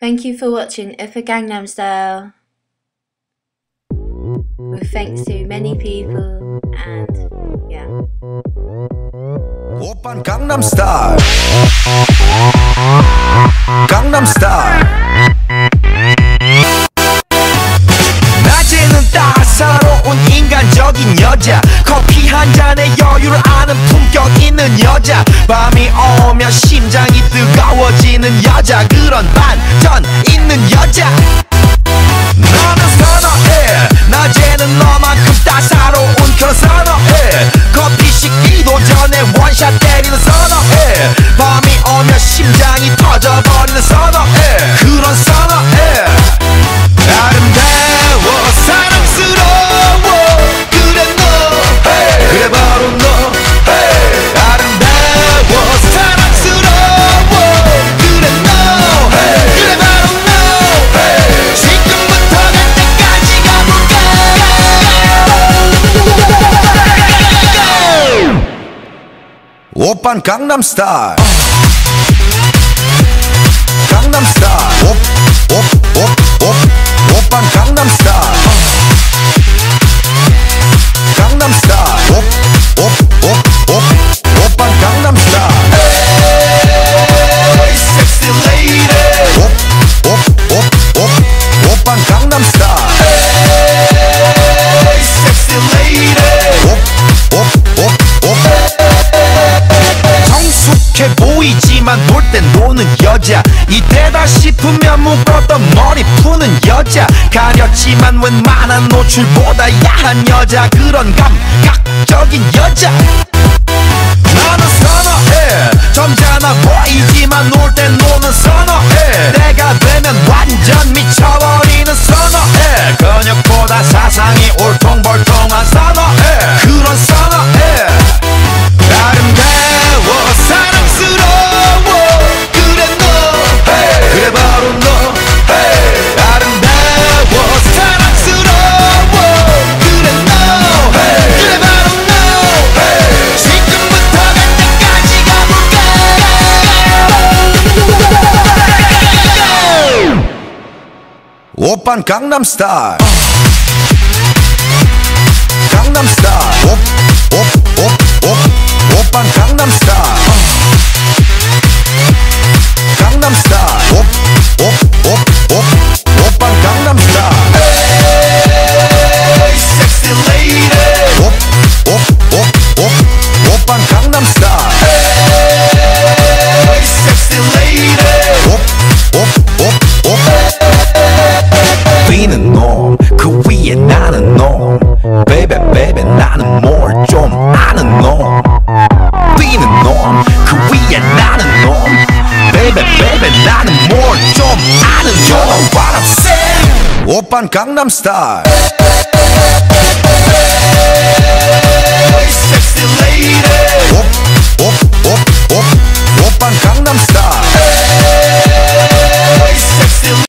Thank you for watching Upper Gangnam Style. With thanks to many people and yeah. 오빤 강남 스타일 강남 스타일 낮에는 따사로운 인간적인 여자 커피 한 잔에 여유를 아는 품격 있는 여자 밤이 오면 심장이 뜨거워지는 여자 그런 반전 있는 여자 너는 선어해 낮에는 너만큼 따사로운 그런 선어해 커피 식기도 전에 원샷 때리는 선어해 밤이 오면 심장이 터져버리는 선어해 그런 선어해 아름다워 사랑스러워 그래 너 hey. 그래 바로 너 hey. 아름다워 사랑스러워 그래 너 hey. 그래 바로 너 hey. 지금부터 갈 때까지 가볼까 오빤 강남 스타일 강남 스타일 오빤 강남 스타일 강남 스타일 오빤 강남 스타일 Hey sexy lady 오빤 강남 스타일 Hey sexy lady 성숙해 보이지만 놀 땐 노는 여자 이때다 싶으면 묶었던 머리 푸는 여자 가렸지만 웬만한 노출보다 야한 여자 그런 감각적인 여자 나는 선어해 점잖아 보이지만 놀 땐 노는 선어해 내가 되면 완전 미쳐버리는 선어해 근육보다 사상이 울퉁불퉁한 선어해 그런 선어해 아름다워 사랑스러워 그래 너 hey. 그래 바로 너 hey. 아름다워 사랑스러워 그래 너 hey. 그래 바로 너 hey. 지금부터 갈 때까지 가볼까 오빤 강남 스타일 강남 스타일 오빤 강남 스타일 강남 스타일 오빤 강남 스타일 Hey sexy lady 오빤 강남 스타일 Hey sexy lady 비는 놈 그 위에 나는 놈 Baby baby 나는 뭘 좀 아는 놈 비는 놈 그 위에 나는 놈 Baby baby 나는 뭘 좀 아는 놈 You know what I'm saying 오빤 강남 스타일